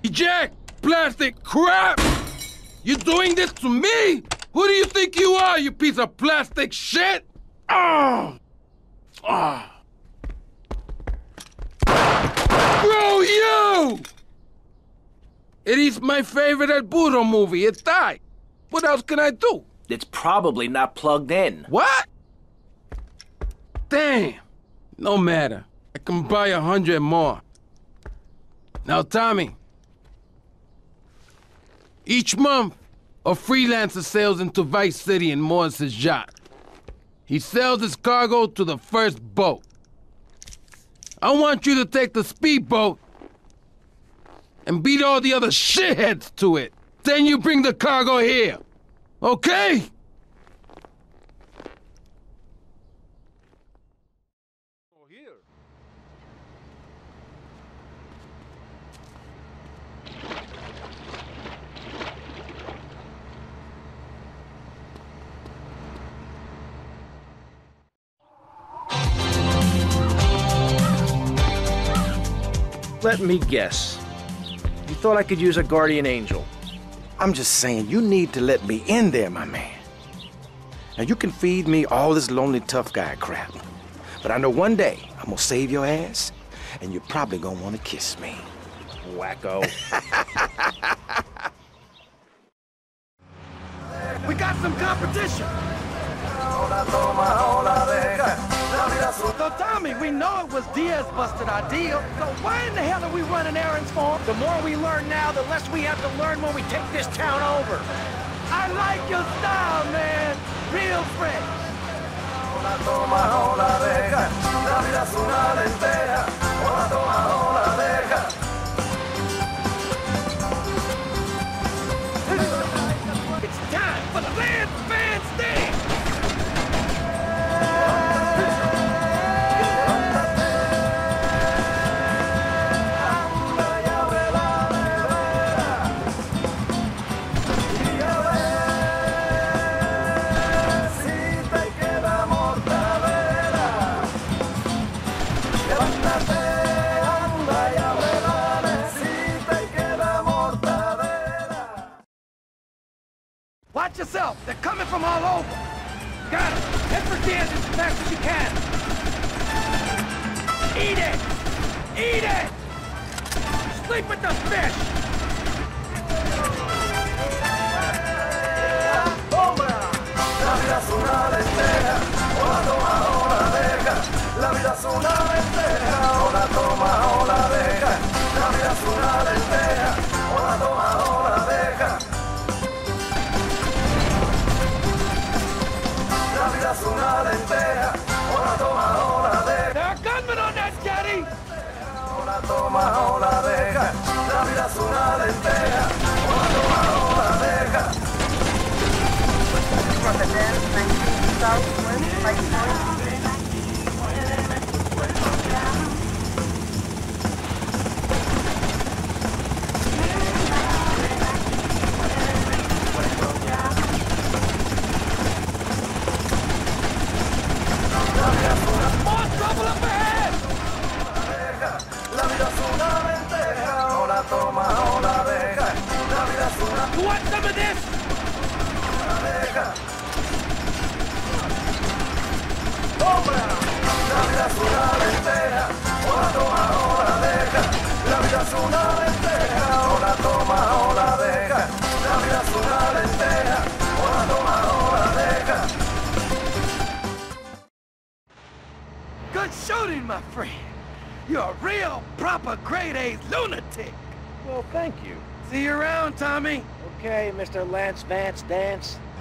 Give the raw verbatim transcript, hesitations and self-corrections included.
Jack, plastic crap! You doing this to me? Who do you think you are, you piece of plastic shit? Oh! Oh! Bro, you! It is my favorite El Burro movie. It died. What else can I do? It's probably not plugged in. What? Damn. No matter. I can buy a hundred more. Now, Tommy. Each month, a freelancer sails into Vice City in Morris's yacht. He sells his cargo to the first boat. I want you to take the speedboat and beat all the other shitheads to it. Then you bring the cargo here. Okay? Let me guess. You thought I could use a guardian angel? I'm just saying, you need to let me in there, my man. Now, you can feed me all this lonely tough guy crap, but I know one day I'm gonna save your ass, and you're probably gonna want to kiss me. Wacko. We got some competition. So Tommy, we know it was Diaz busted our deal, so why in the hell are we running errands for him? The more we learn now, the less we have to learn when we take this town over. I like your style, man. Real fresh. It's time for the Lance Van Stand. Watch yourself. They're coming from all over. Got it. Head for Diaz as fast as you can. Eat it! Eat it! Sleep with the fish! La vida es una lenteja, o la toma o la deja. La vida es una lenteja, o la toma o la deja. La vida es una lenteja, o la toma o la deja. La vida es una lenteja, o la toma o la deja. There are gunmen on that jetty! O la toma o la deja. La vida es una lenteja, o la toma o la deja. From the dance, nineteen Southwest, like noise. More trouble up ahead! La vida es una lenteja, o la toma o la deja. La vida es una... You want some of this? La deja. La vida es una lenteja, o la toma o la deja. La vida es una lenteja, o la toma o la deja. La vida es una lenteja, o la toma o la deja. Good shooting, my friend. You're a real, proper grade-A lunatic. Well, thank you. See you around, Tommy. Okay, Mister Lance Vance Dance.